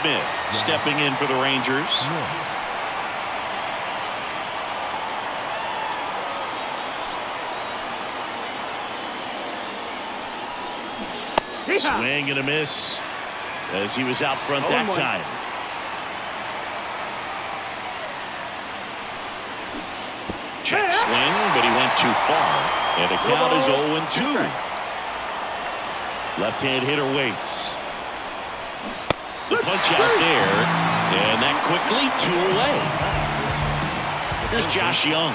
Smith stepping in for the Rangers. Swing and a miss as he was out front that time. Check swing, but he went too far. And the count is 0-2. Left-hand hitter waits. The punch out there. And that quickly 2 away. Here's Josh Young.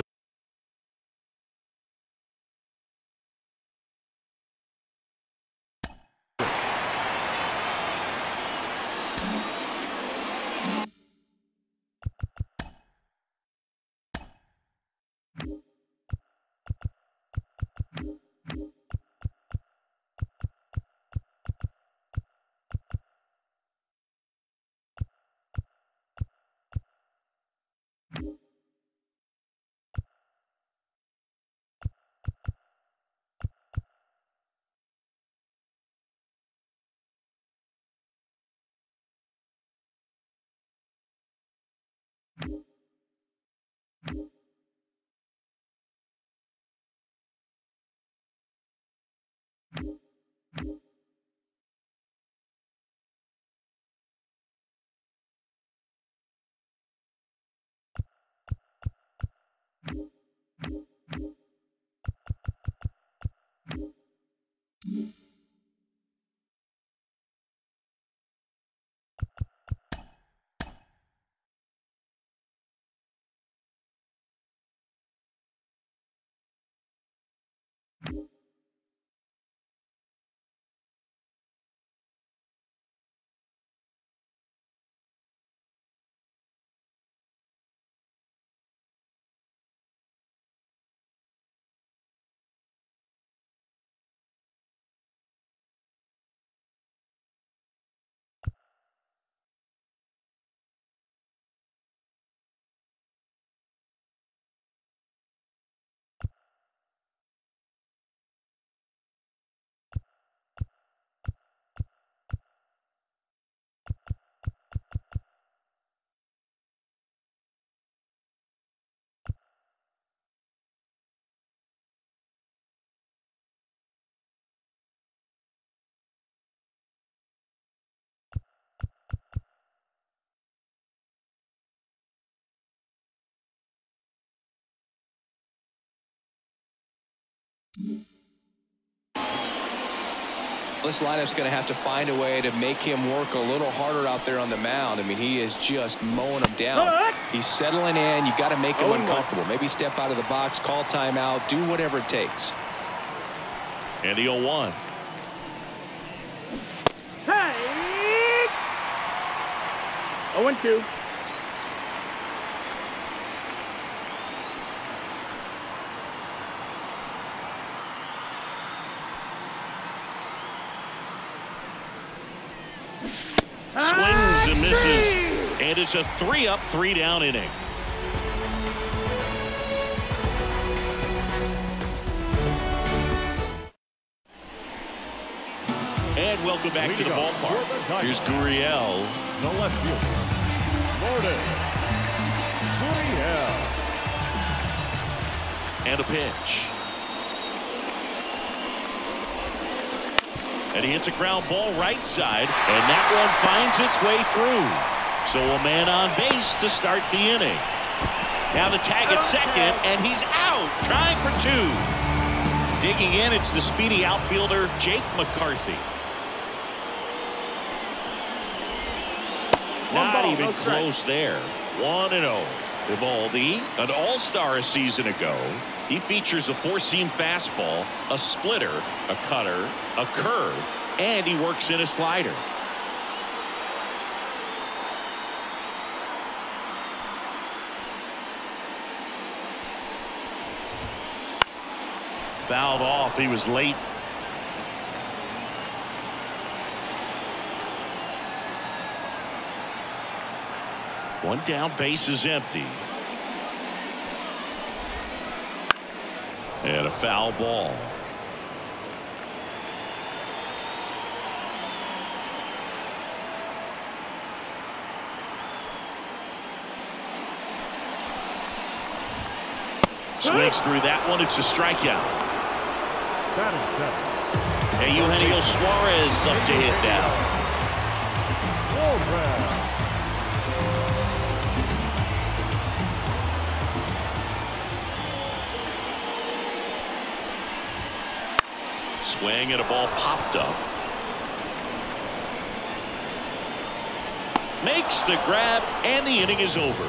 This lineup's going to have to find a way to make him work a little harder out there on the mound. I mean, he is just mowing them down. He's settling in. You got to make him uncomfortable. Maybe step out of the box, call timeout, do whatever it takes. And the 0-1. Hey! 0-2. Swings and misses, and it's a 3-up, 3-down inning. And welcome back to the ballpark. Here's Gurriel. The left fielder, Lourdes Gurriel. And a pitch. And he hits a ground ball right side, and that one finds its way through. So a man on base to start the inning. Now the tag at second, and he's out, trying for 2. Digging in, it's the speedy outfielder, Jake McCarthy. Not even close there. 1-0. Eovaldi, an all-star a season ago. He features a 4-seam fastball, a splitter, a cutter, a curve, and he works in a slider. Fouled off. He was late. One down, base is empty. And a foul ball. Swings through that one. It's a strikeout. Batting seven. And Eugenio Suarez up to hit now. Swing and a ball popped up. Makes the grab and the inning is over.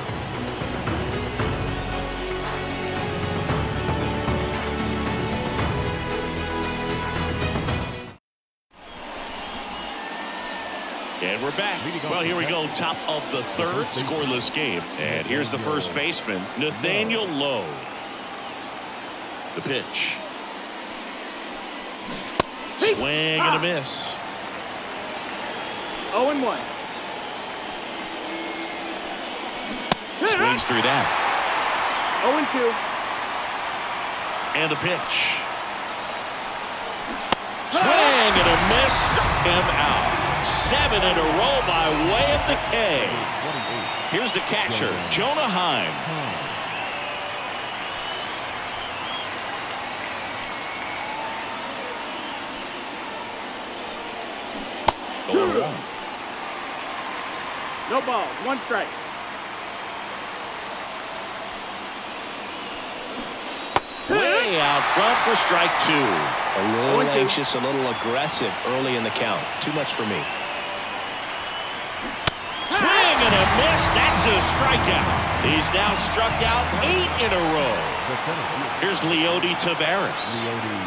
And we're back. Well, here we go. Top of the third, scoreless game. And here's the first baseman, Nathaniel Lowe. The pitch. Swing and a miss. 0-1. Swings through that. 0-2. And the pitch. Swing and a miss. Struck him out. 7 in a row by way of the K. Here's the catcher, Jonah Heim. No ball. 1 strike. Way out front for strike 2. A little anxious, a little aggressive early in the count. Too much for me. Swing and a miss. That's a strikeout. He's now struck out 8 in a row. Here's Leody Taveras.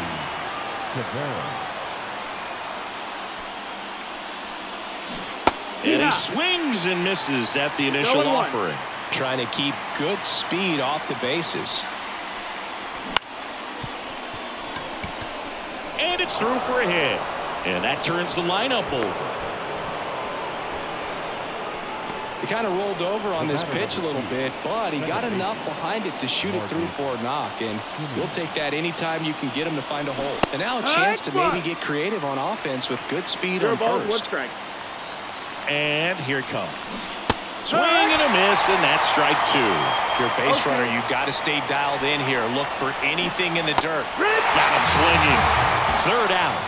And he swings and misses at the initial offering. Trying to keep good speed off the bases. And it's through for a hit. And that turns the lineup over. He kind of rolled over on this pitch a little bit, but he got enough behind it to shoot it through for a knock. And you'll take that anytime you can get him to find a hole. And now a chance to maybe get creative on offense with good speed on first. 1 strike. And here it comes. Swing and a miss, and that's strike 2. If you're a base runner, you've got to stay dialed in here. Look for anything in the dirt. Got him swinging. 3rd out.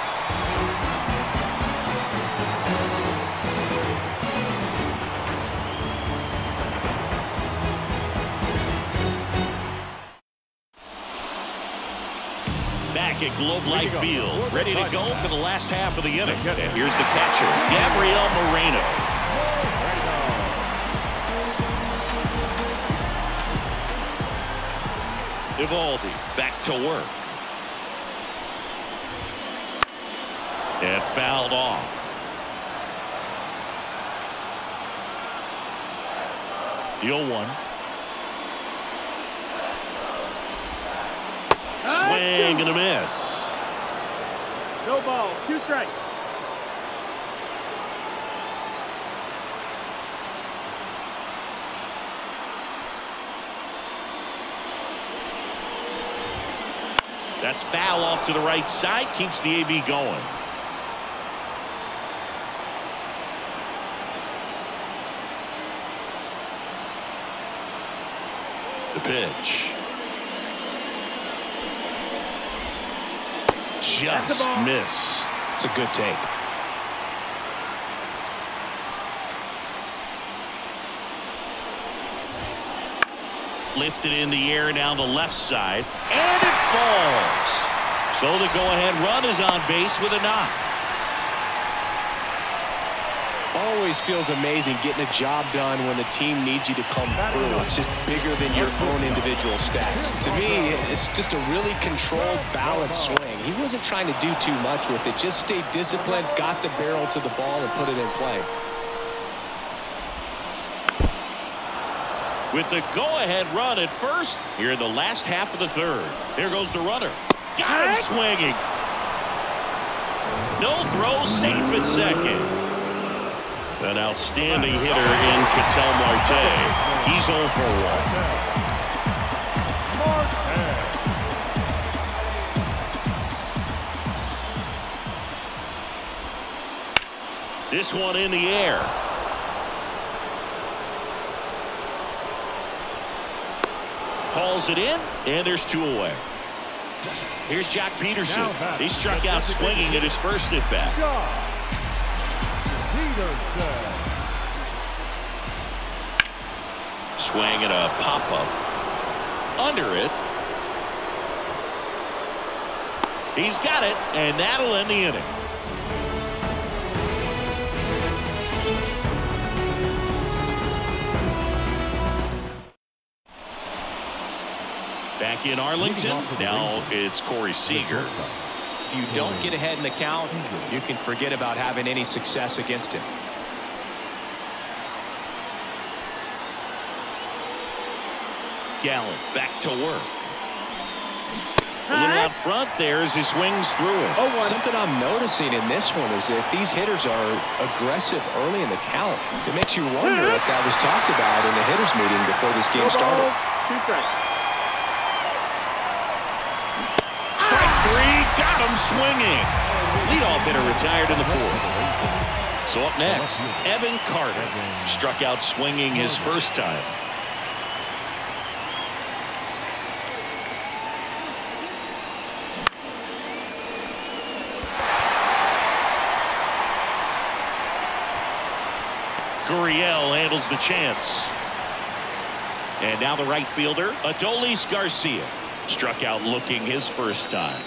Back at Globe Life Field, ready to go for the last half of the inning. And here's the catcher, Gabriel Moreno. Eovaldi back to work. And fouled off. The 0-1. Swing and a miss. No ball. 2 strikes. That's foul off to the right side. Keeps the AB going. The pitch. Just missed. It's a good take. Lifted in the air down the left side, and it falls. So the go-ahead run is on base with a knock. Always feels amazing getting a job done when the team needs you to come through. It's just bigger than your own individual stats. To me, it's just a really controlled, balanced swing. He wasn't trying to do too much with it. Just stayed disciplined, got the barrel to the ball, and put it in play. With the go-ahead run at first, here in the last half of the 3rd. Here goes the runner. Got him swinging. No throw, safe at 2nd. An outstanding hitter in Ketel Marte. He's 0 for 1. This one in the air. Hauls it in, and there's 2 away. Here's Jock Peterson. He struck out swinging at his first at-bat. Swing and a pop-up. Under it. He's got it, and that'll end the inning. Back in Arlington, now it's Corey Seager. If you don't get ahead in the count, you can forget about having any success against him. Gallen back to work. A little out front there as he swings through it. Something I'm noticing in this one is that these hitters are aggressive early in the count. It makes you wonder if that was talked about in the hitters meeting before this game started. 2 strikes. Strike 3, got him swinging. Leadoff hitter retired in the 4th. So up next, Evan Carter struck out swinging his first time. Gurriel handles the chance. And now the right fielder, Adolis Garcia, struck out looking his first time.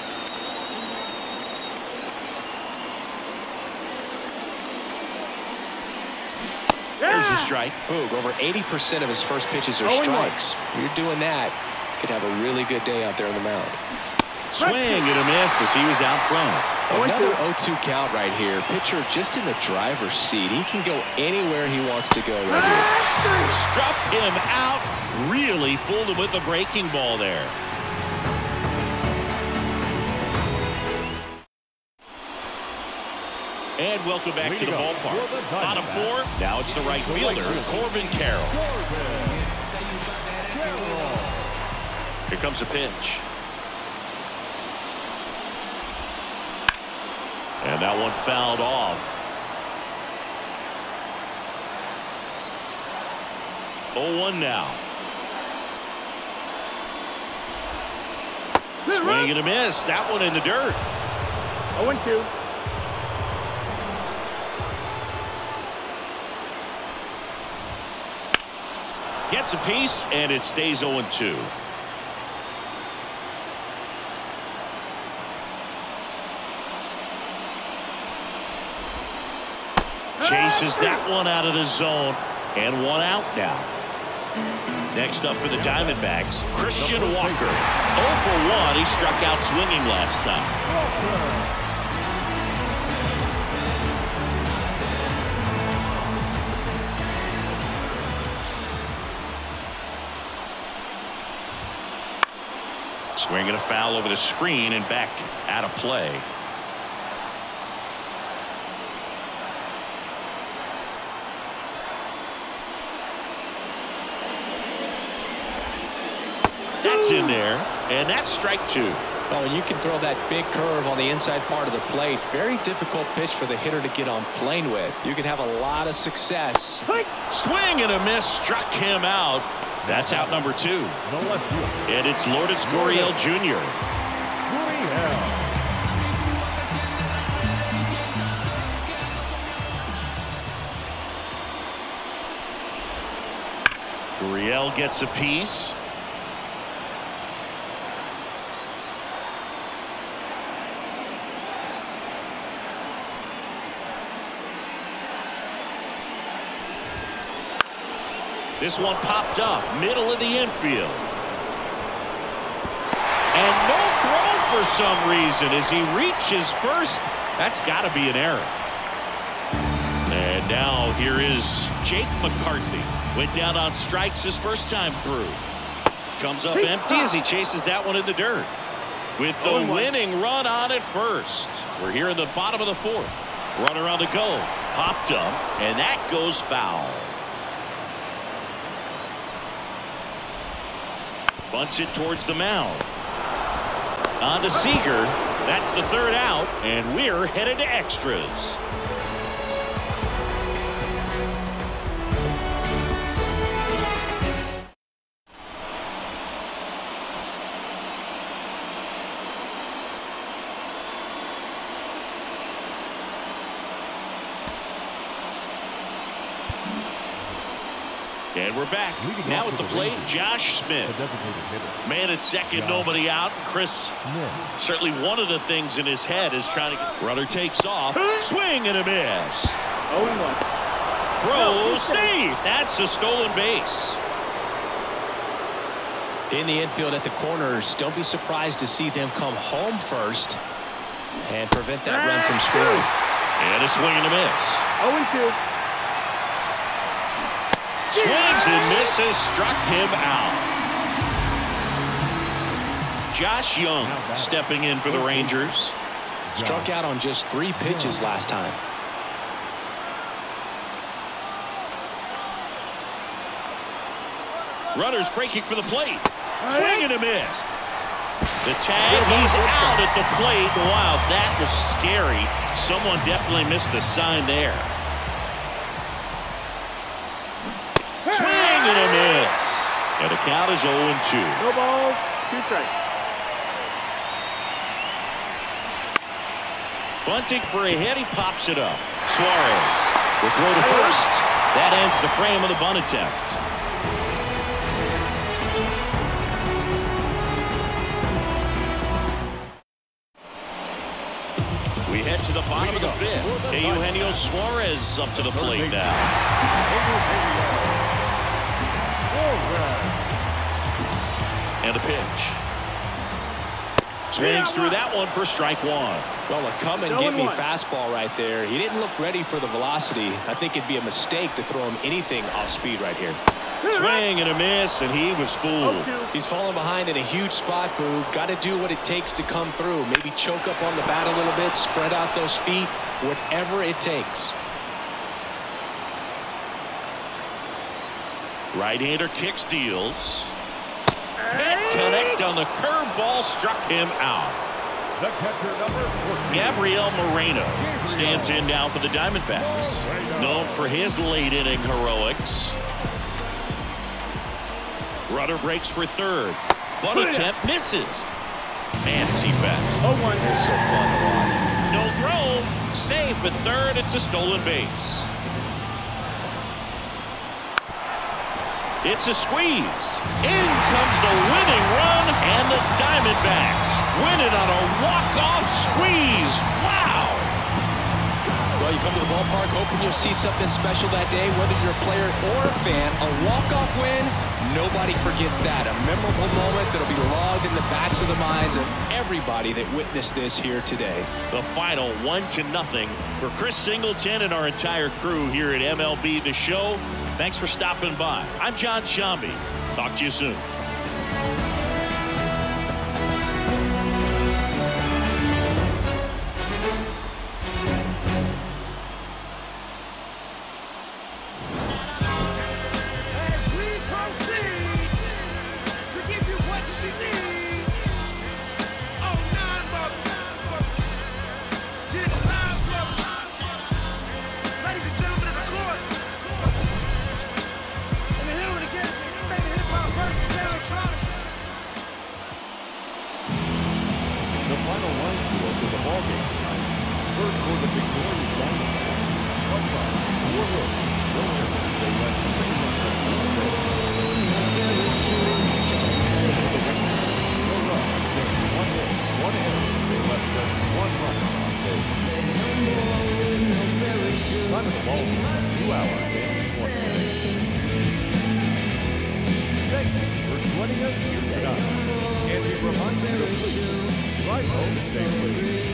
There's a strike. Boog, over 80% of his first pitches are strikes. When you're doing that, you could have a really good day out there on the mound. Swing and a miss as he was out front. Another 0-2 count right here. Pitcher just in the driver's seat. He can go anywhere he wants to go right here. Struck him out. Really fooled him with the breaking ball there. And welcome back to the ballpark. Bottom 4. Now it's the right fielder, Corbin Carroll. Here comes a pitch. And that one fouled off. 0-1 now. Swing and a miss. That one in the dirt. 0-2. Gets a piece, and it stays 0-2. Chases that one out of the zone, and 1 out now. Next up for the Diamondbacks, Christian Walker. 0 for 1. He struck out swinging last time. Swinging a foul over the screen and back out of play. That's in there, and that's strike 2. Oh, and you can throw that big curve on the inside part of the plate. Very difficult pitch for the hitter to get on plane with. You can have a lot of success. Swing and a miss, struck him out. That's out number 2. And it's Lourdes Gurriel Jr. Gurriel gets a piece. This one popped up, middle of the infield. And no throw for some reason as he reaches first. That's got to be an error. And now here is Jake McCarthy. Went down on strikes his first time through. Comes up empty as he chases that one in the dirt. With the winning run on at first. We're here in the bottom of the 4th. Runner on the go. Popped up, and that goes foul. Bunts it towards the mound. On to Seager. That's the 3rd out, and we're headed to extras. And we're back. Now at the plate, Josh Smith. Man at second, nobody out. Chris, certainly one of the things in his head is trying to get. Runner takes off. Swing and a miss. 0-1. Throw, save. That's a stolen base. In the infield at the corners, don't be surprised to see them come home first and prevent that run from scoring. And a swing and a miss. 0-2. Swings and misses, struck him out. Josh Young stepping in for the Rangers. Struck out on just 3 pitches last time. Runners breaking for the plate. Swing and a miss. The tag, he's out at the plate. Wow, that was scary. Someone definitely missed a sign there. Swing and a miss. And the count is 0-2. No balls, 2 strikes. Bunting for a hit, he pops it up. Suarez will throw to first. That ends the frame of the bunt attempt. We head to the bottom of the 5th. Eugenio Suarez up to the plate now. And a pitch. Swings through that one for strike 1. Well, a come and get me fastball right there. He didn't look ready for the velocity. I think it'd be a mistake to throw him anything off speed right here. Swing and a miss, and he was fooled. He's falling behind in a huge spot, Boo. Got to do what it takes to come through. Maybe choke up on the bat a little bit, spread out those feet, whatever it takes. Right-hander kicks, deals. Can't connect on the curveball, struck him out. The catcher, number 14. Gabriel Moreno stands in now for the Diamondbacks. Known for his late inning heroics. Runner breaks for third. Bunt attempt misses. Man, is he fast. 0-1. It's so fun to watch. No throw. Safe at third. It's a stolen base. It's a squeeze. In comes the winning run, and the Diamondbacks win it on a walk-off squeeze. Wow! Well, you come to the ballpark hoping you'll see something special that day, whether you're a player or a fan. A walk-off win, nobody forgets that. A memorable moment that'll be logged in the backs of the minds of everybody that witnessed this here today. The final 1-0 for Chris Singleton and our entire crew here at MLB The Show. Thanks for stopping by. I'm John Shambi. Talk to you soon. As we proceed to give you what you need. Oh, 9 bucks. Get 9 bucks. Ladies and gentlemen of the court. And the hill against State of Hip Hop versus Electronic. The final line score for the ballgame tonight. First for the victorious Diamondbacks. 1 run, 4 hits, no errors. They left 3 runners on base. No runs, just 1 hit, 1 error. They left just 1 runner on base. Time of the ballgame, 2 hours and 20 minutes. Thank you for joining us here tonight. And we remind you to please drive home safely.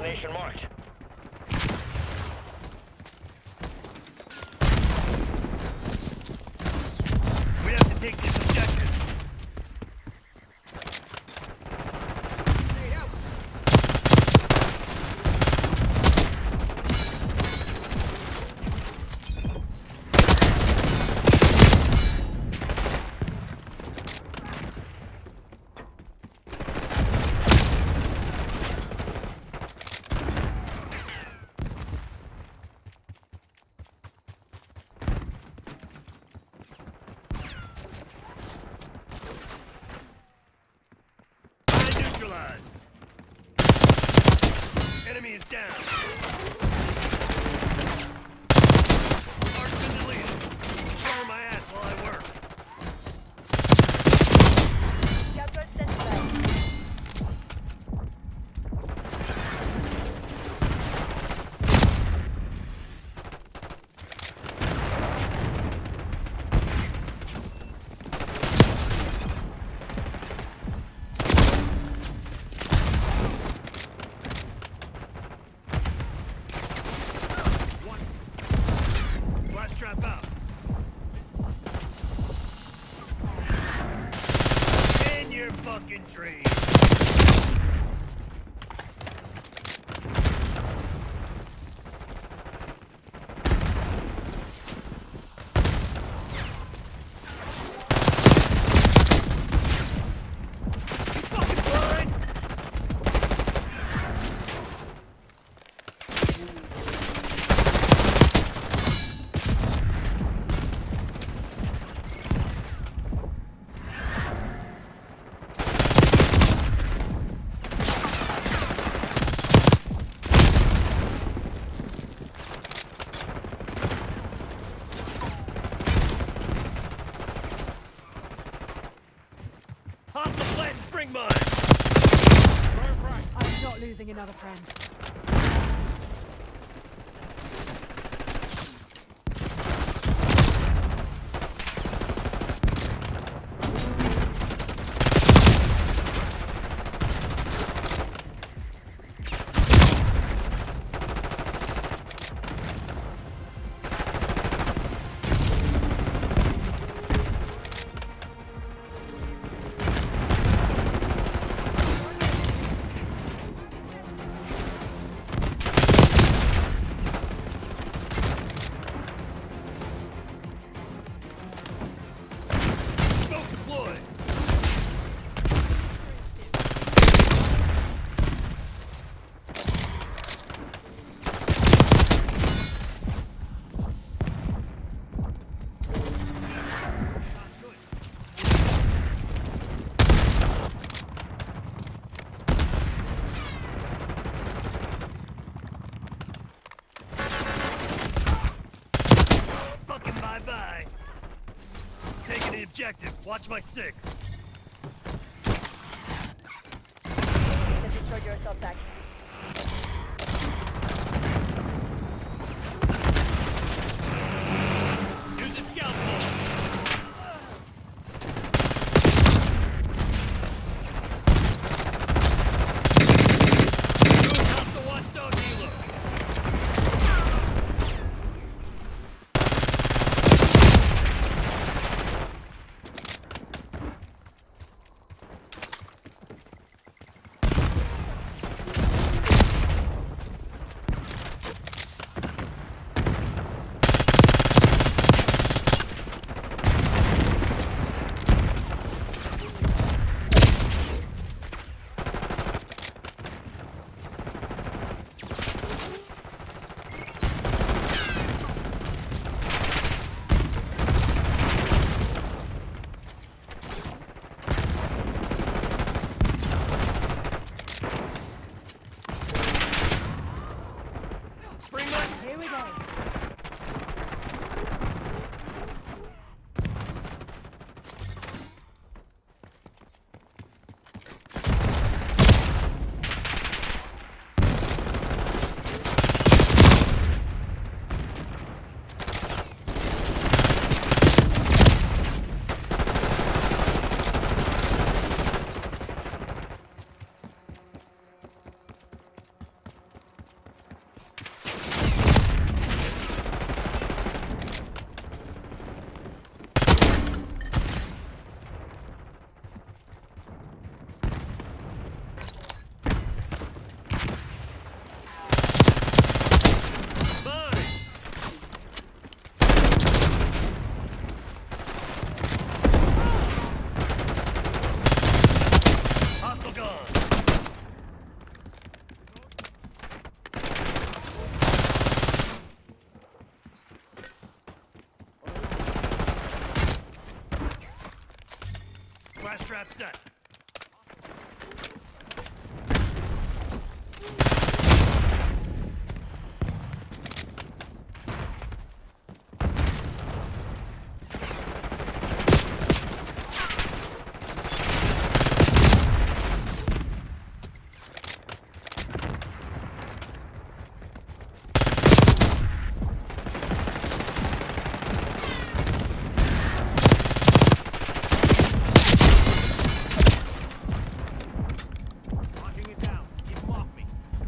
Destination marked. We have to take this objective. Neutralized. Enemy is down. Art's been deleted. Cover my ass while I work. Trap out. In your fucking dreams. You fucking blind? Hostile plant spring mine! I'm not losing another friend. Bye-bye. Taking the objective. Watch my 6. Destroy yourself back. Use it, scout ball. Use hostile watchdog helo. Trap set. Locking it down. Keep them off me.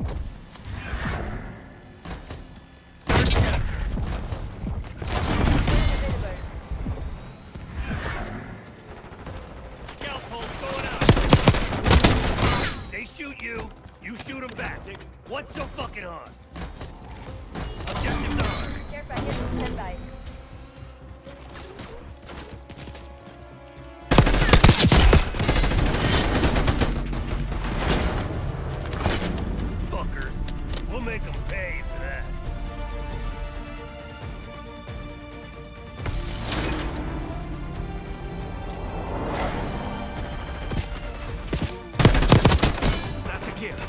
Scout pole's going out. They shoot you, you shoot them back. What's so fucking hard? Objectives on. Care package standby. Fuckers. We'll make them pay for that. That's a kill.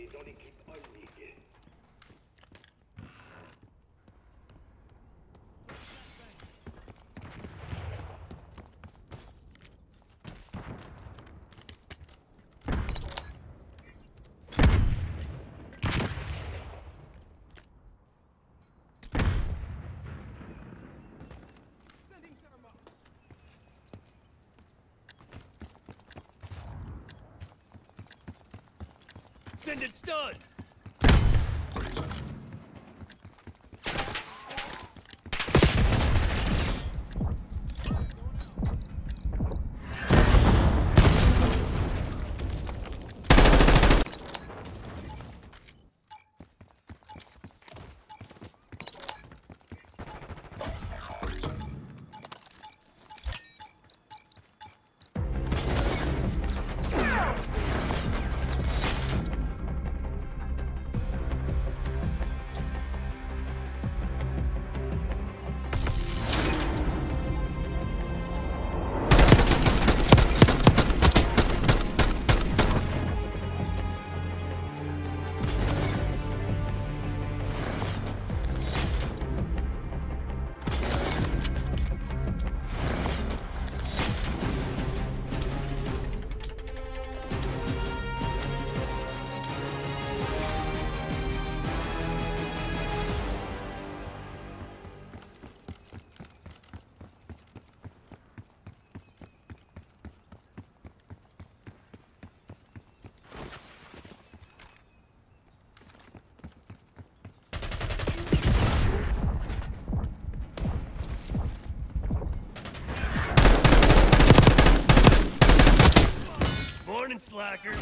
Send it stun! Morning, slacker.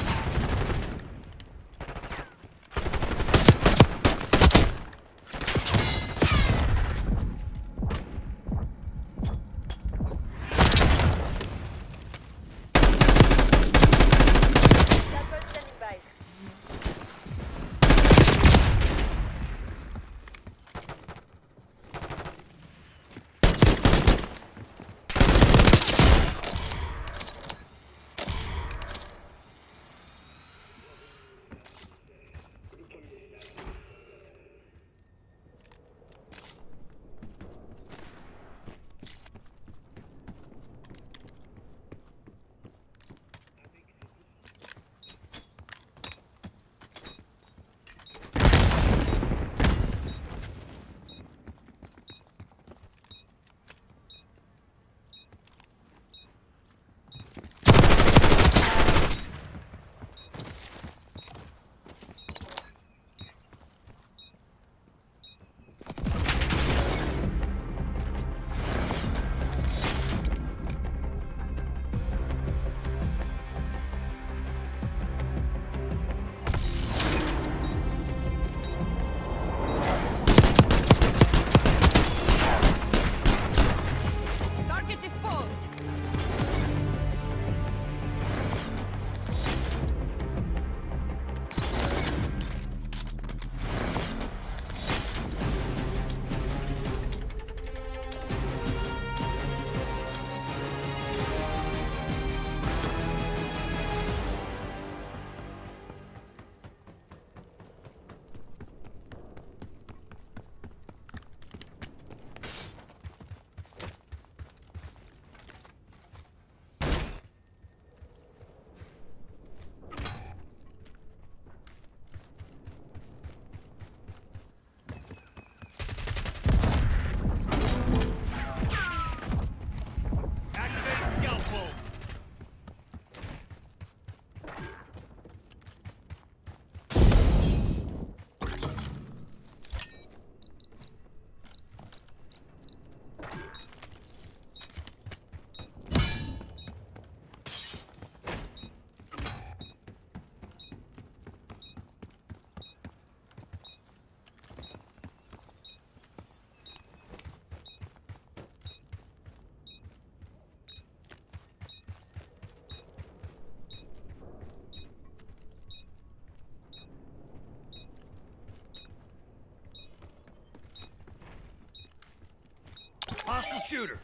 Hostile shooter.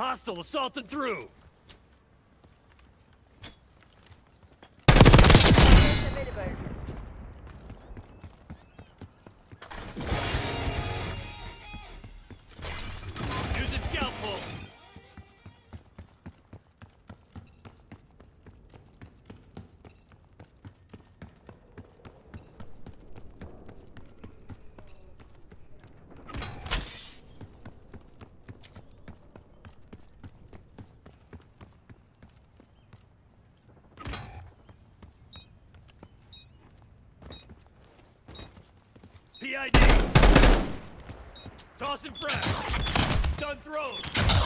Hostile assaulting through. Using scout pulse. PID. Tossing frag. Stun thrown.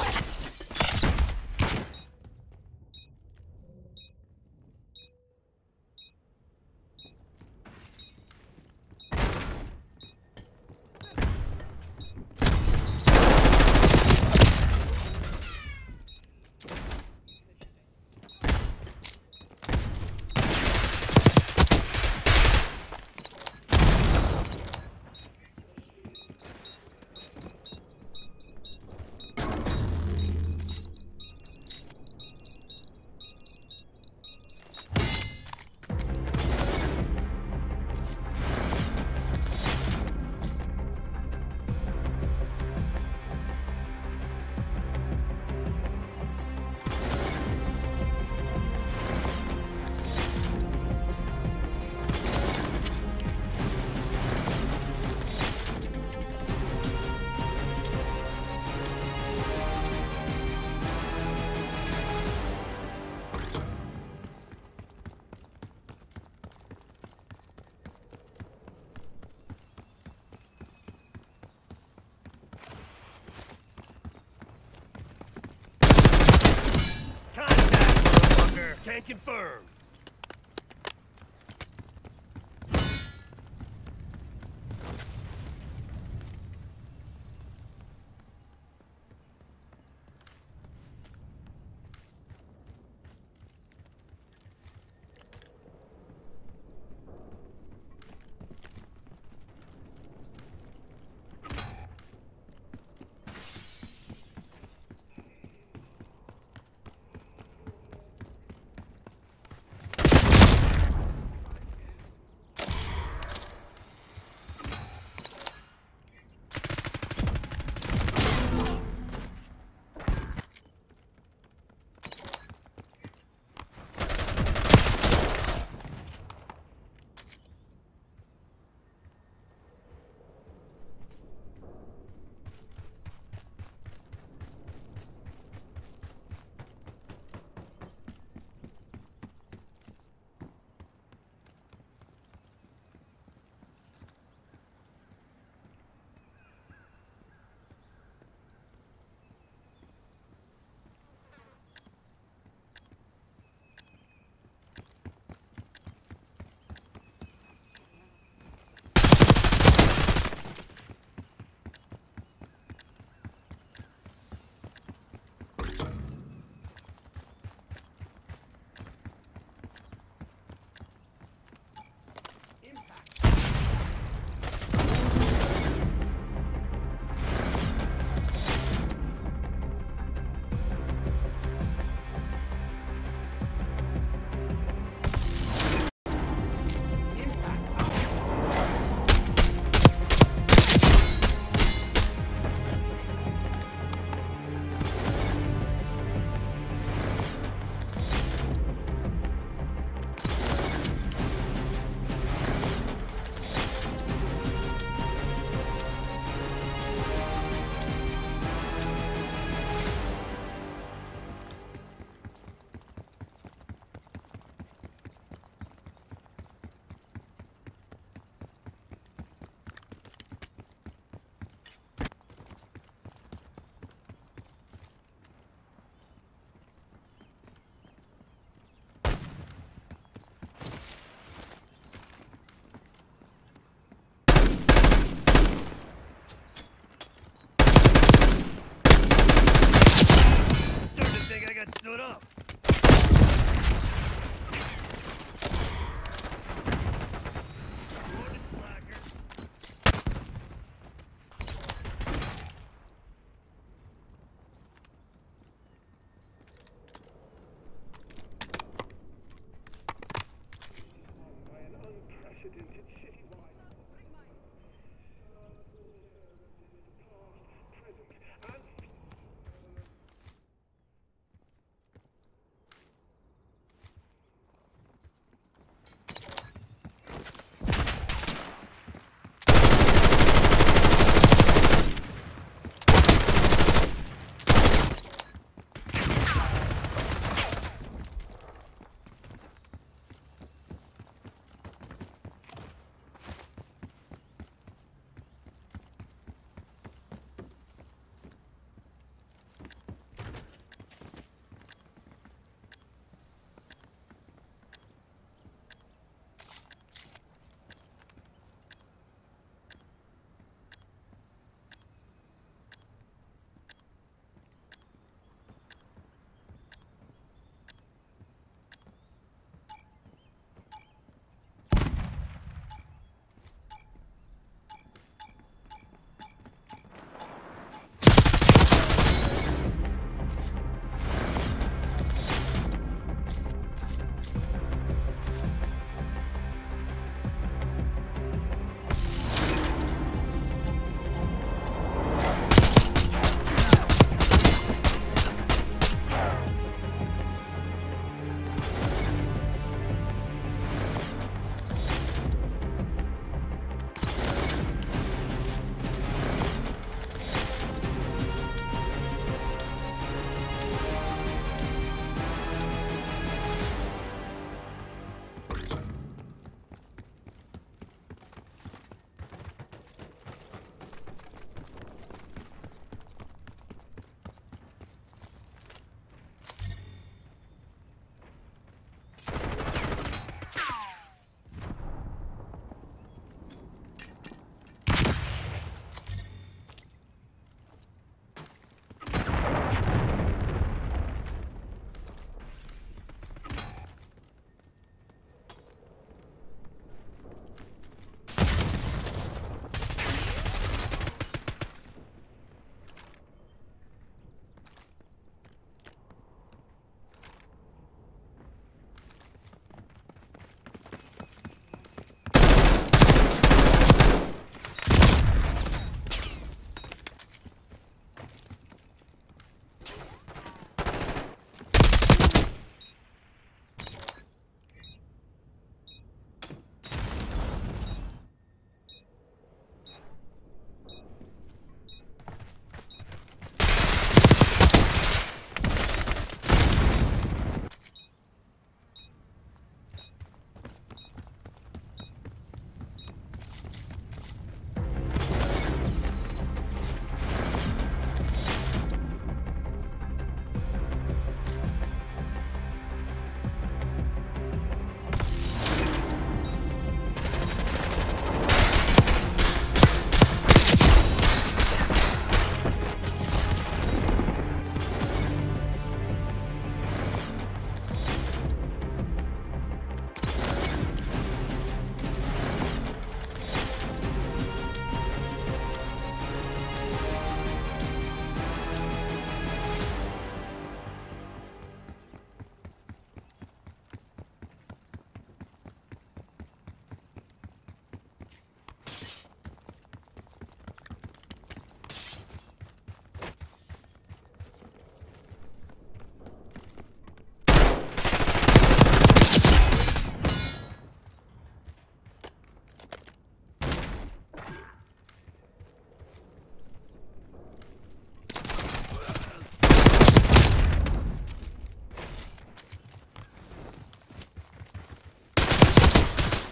Can confirm.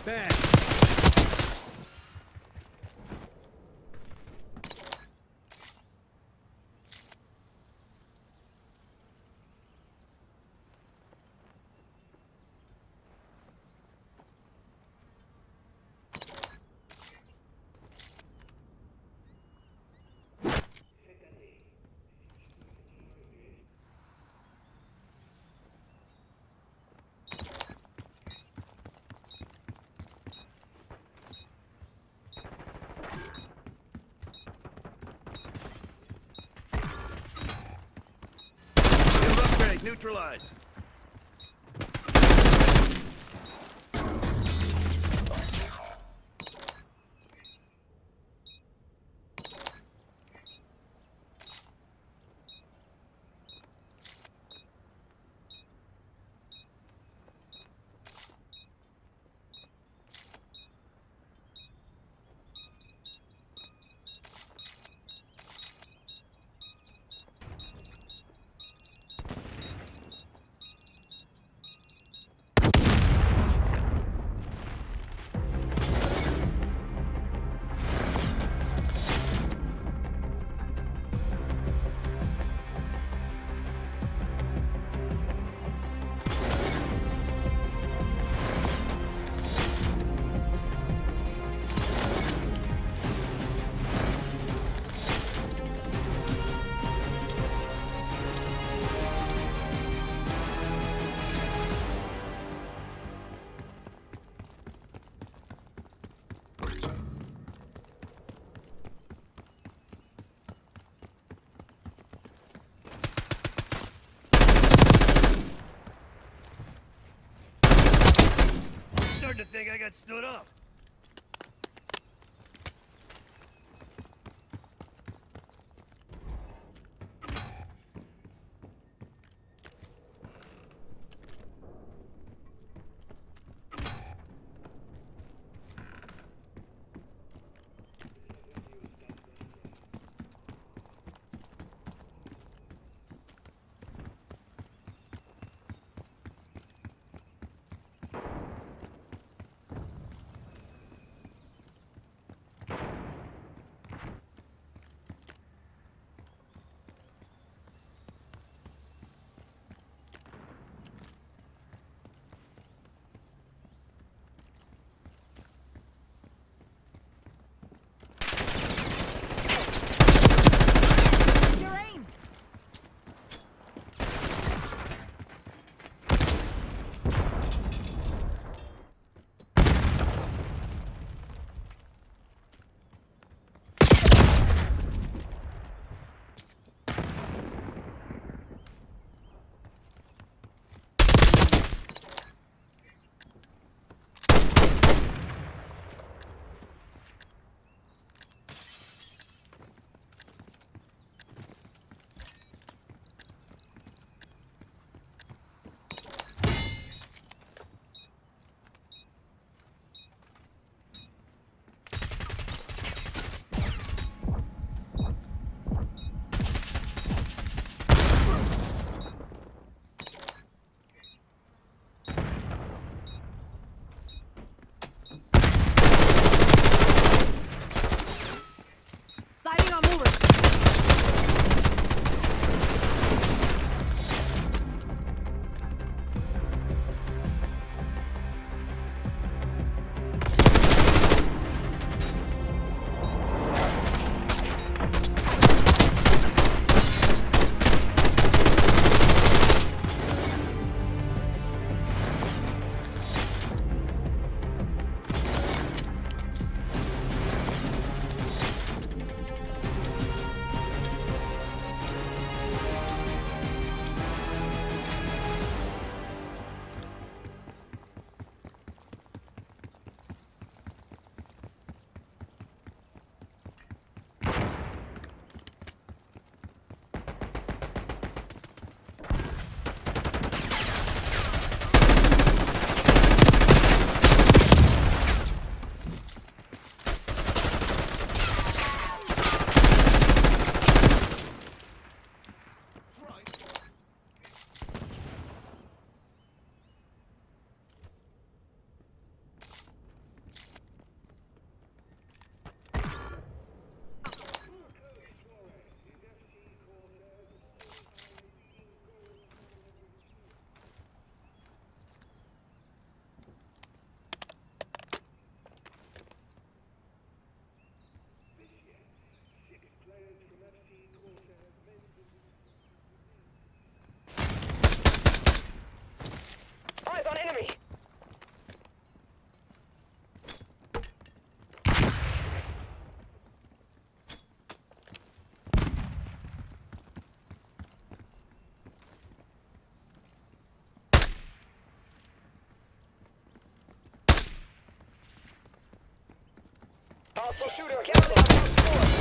Bang. Shield upgrade neutralized. Starting to think I got stood up. Hostile shooter. Get on the next floor.